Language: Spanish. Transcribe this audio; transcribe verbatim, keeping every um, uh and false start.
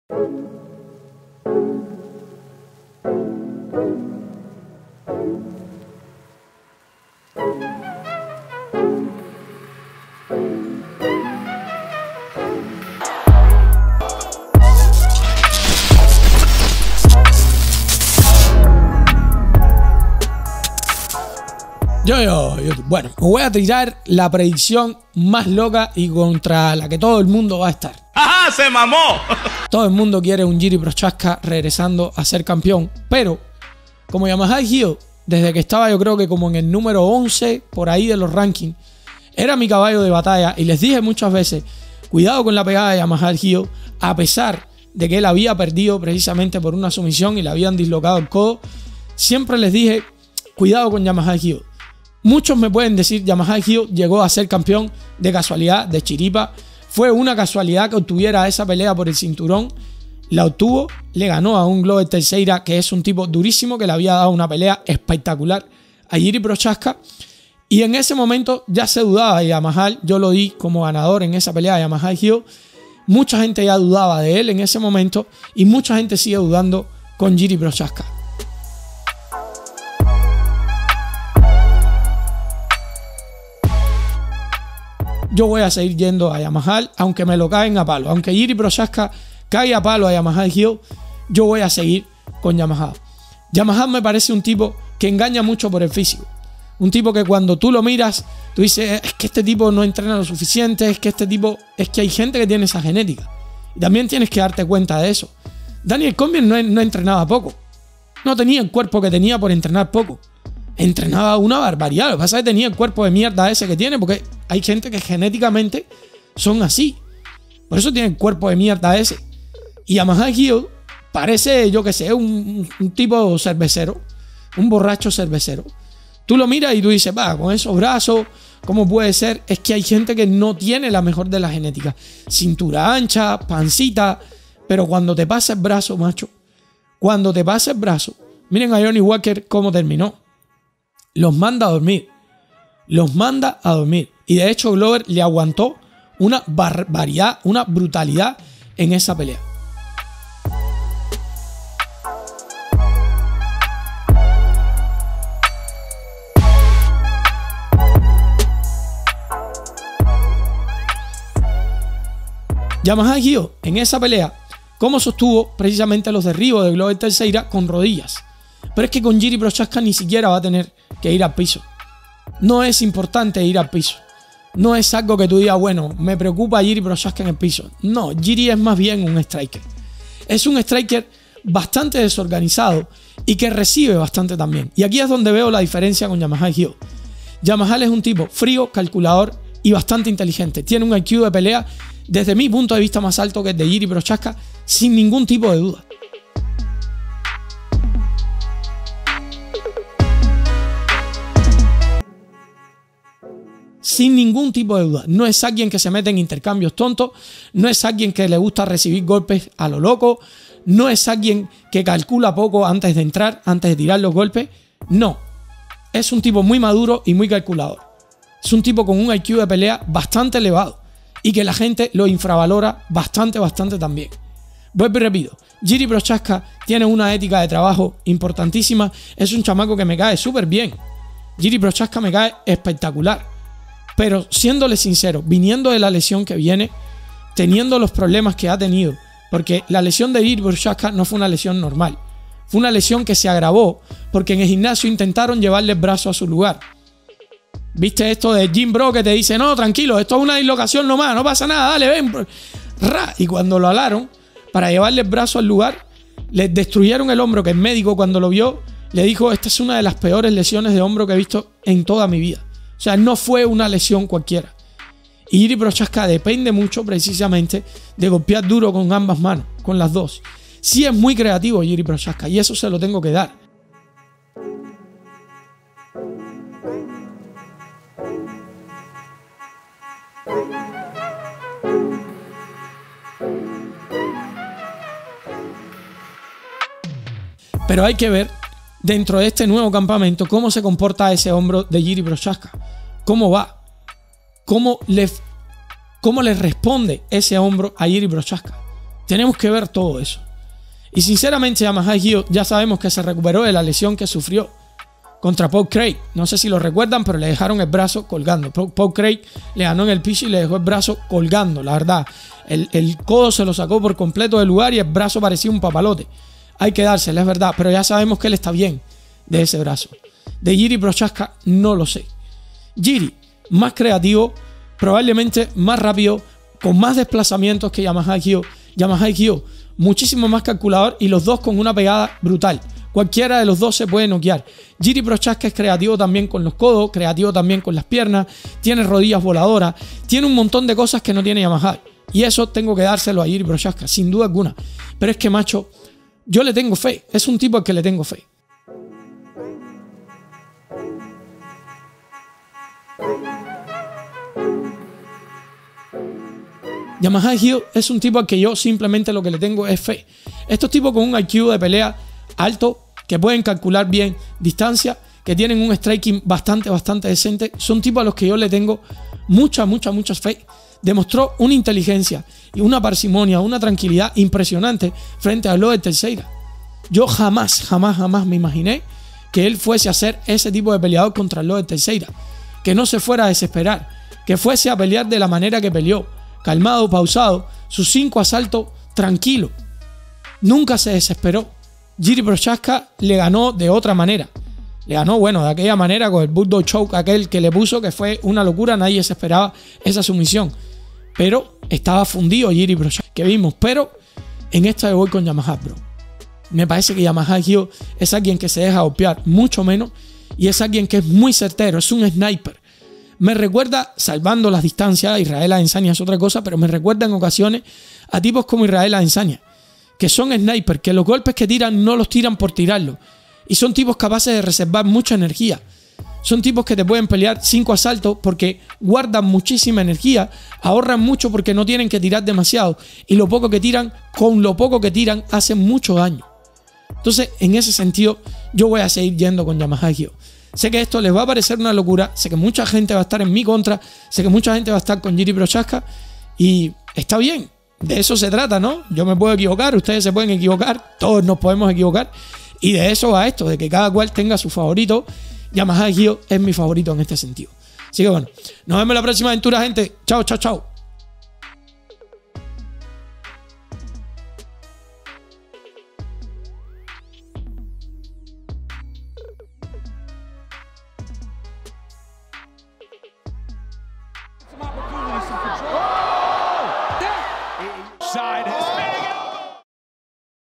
Yo, yo, yo, bueno, os voy a tirar la predicción más loca y contra la que todo el mundo va a estar. ¡Ajá! ¡Se mamó! Todo el mundo quiere un Jiri Prochazka regresando a ser campeón, pero como Yamaha Hill, desde que estaba yo creo que como en el número once por ahí de los rankings, era mi caballo de batalla y les dije muchas veces, cuidado con la pegada de Yamaha Hill, a pesar de que él había perdido precisamente por una sumisión y le habían dislocado el codo, siempre les dije, cuidado con Yamaha Hill. Muchos me pueden decir, Yamaha Hill llegó a ser campeón de casualidad, de chiripa. Fue una casualidad que obtuviera esa pelea por el cinturón. La obtuvo, le ganó a un Glover Teixeira, que es un tipo durísimo, que le había dado una pelea espectacular a Jiri Prochazka. Y en ese momento ya se dudaba de Yamaha. Yo lo di como ganador en esa pelea de Yamaha Hill. Mucha gente ya dudaba de él en ese momento y mucha gente sigue dudando con Jiri Prochazka. Yo voy a seguir yendo a Yamaha, aunque me lo caen a palo. Aunque Jiri Prochazka caiga a palo a Yamaha Hill, yo voy a seguir con Yamaha. Yamaha me parece un tipo que engaña mucho por el físico. Un tipo que cuando tú lo miras, tú dices, es que este tipo no entrena lo suficiente, es que este tipo, es que hay gente que tiene esa genética. Y también tienes que darte cuenta de eso. Daniel Cormier no, no entrenaba poco. No tenía el cuerpo que tenía por entrenar poco. Entrenaba una barbaridad. Lo que pasa es que tenía el cuerpo de mierda ese que tiene, porque hay gente que genéticamente son así. Por eso tiene el cuerpo de mierda ese. Y Yamaha Hill parece, yo que sé, un, un tipo cervecero, un borracho cervecero. Tú lo miras y tú dices, va, con esos brazos, ¿cómo puede ser? Es que hay gente que no tiene la mejor de la genética. Cintura ancha, pancita, pero cuando te pasa el brazo, macho, cuando te pasa el brazo, miren a Johnny Walker cómo terminó. Los manda a dormir. Los manda a dormir. Y de hecho Glover le aguantó una barbaridad, una brutalidad en esa pelea. Yamaha Hill en esa pelea, cómo sostuvo precisamente los derribos de Glover Teixeira con rodillas. Pero es que con Jiri Prochazka ni siquiera va a tener que ir al piso. No es importante ir al piso. No es algo que tú digas, bueno, me preocupa Jiri Prochazka en el piso. No, Jiri es más bien un striker. Es un striker bastante desorganizado y que recibe bastante también. Y aquí es donde veo la diferencia con Yamaha Hill. Yamaha es un tipo frío, calculador y bastante inteligente. Tiene un I Q de pelea, desde mi punto de vista, más alto que el de Jiri Prochazka, sin ningún tipo de duda. Sin ningún tipo de duda. No es alguien que se mete en intercambios tontos. No es alguien que le gusta recibir golpes a lo loco. No es alguien que calcula poco antes de entrar, antes de tirar los golpes. No. Es un tipo muy maduro y muy calculador. Es un tipo con un I Q de pelea bastante elevado y que la gente lo infravalora bastante, bastante también. Vuelvo y repito. Jiri Prochazka tiene una ética de trabajo importantísima. Es un chamaco que me cae súper bien. Jiri Prochazka me cae espectacular. Pero siéndole sincero, viniendo de la lesión que viene, teniendo los problemas que ha tenido, porque la lesión de Jiri Prochazka no fue una lesión normal, fue una lesión que se agravó porque en el gimnasio intentaron llevarle el brazo a su lugar. ¿Viste esto de Jim Bro que te dice, no, tranquilo, esto es una dislocación nomás, no pasa nada, dale, ven? Ra. Y cuando lo alaron para llevarle el brazo al lugar, le destruyeron el hombro, que el médico cuando lo vio le dijo, esta es una de las peores lesiones de hombro que he visto en toda mi vida. O sea, no fue una lesión cualquiera. Y Jiri Prochazka depende mucho precisamente de golpear duro con ambas manos, con las dos. Sí es muy creativo Jiri Prochazka y eso se lo tengo que dar. Pero hay que ver dentro de este nuevo campamento cómo se comporta ese hombro de Jiri Prochazka. ¿Cómo va? ¿Cómo le, cómo le responde ese hombro a Jiri Prochazka? Tenemos que ver todo eso. Y sinceramente Yamaha Gio ya sabemos que se recuperó de la lesión que sufrió contra Paul Craig. No sé si lo recuerdan, pero le dejaron el brazo colgando. Paul Craig le ganó en el piso y le dejó el brazo colgando, la verdad. El, el codo se lo sacó por completo del lugar y el brazo parecía un papalote. Hay que dárselo, es verdad, pero ya sabemos que él está bien de ese brazo. De Jiří Procházka no lo sé. Jiří, más creativo, probablemente más rápido, con más desplazamientos que Yamaha Gio. Yamaha Gio, muchísimo más calculador y los dos con una pegada brutal. Cualquiera de los dos se puede noquear. Jiří Procházka es creativo también con los codos, creativo también con las piernas, tiene rodillas voladoras, tiene un montón de cosas que no tiene Yamaha. Y eso tengo que dárselo a Jiří Procházka, sin duda alguna. Pero es que, macho, yo le tengo fe. Es un tipo al que le tengo fe. Yamaha Gio es un tipo al que yo simplemente lo que le tengo es fe. Estos tipos con un I Q de pelea alto, que pueden calcular bien distancia, que tienen un striking bastante, bastante decente, son tipos a los que yo le tengo mucha, mucha, mucha fe. Demostró una inteligencia y una parsimonia, una tranquilidad impresionante frente a Glover Teixeira. Yo jamás, jamás, jamás me imaginé que él fuese a ser ese tipo de peleador contra Glover Teixeira, que no se fuera a desesperar, que fuese a pelear de la manera que peleó, calmado, pausado, sus cinco asaltos tranquilo. Nunca se desesperó. Jiří Procházka le ganó de otra manera. Le ganó, bueno, de aquella manera con el Bulldog Choke aquel que le puso, que fue una locura. Nadie se esperaba esa sumisión. Pero estaba fundido Jiří Procházka, que vimos. Pero en esta voy con Yamaha, bro. Me parece que Yamaha Gio es alguien que se deja golpear mucho menos y es alguien que es muy certero, es un sniper. Me recuerda, salvando las distancias, Israel Adesanya es otra cosa, pero me recuerda en ocasiones a tipos como Israel Adesanya, que son snipers, que los golpes que tiran no los tiran por tirarlos. Y son tipos capaces de reservar mucha energía. Son tipos que te pueden pelear cinco asaltos porque guardan muchísima energía, ahorran mucho porque no tienen que tirar demasiado. Y lo poco que tiran, con lo poco que tiran, hacen mucho daño. Entonces, en ese sentido, yo voy a seguir yendo con Yamaha Gio. Sé que esto les va a parecer una locura, sé que mucha gente va a estar en mi contra, sé que mucha gente va a estar con Jiří Procházka y está bien, de eso se trata, ¿no? Yo me puedo equivocar, ustedes se pueden equivocar, todos nos podemos equivocar y de eso va esto, de que cada cual tenga su favorito. Yamaha Gio es mi favorito en este sentido. Así que bueno, nos vemos en la próxima aventura, gente. Chao, chao, chao.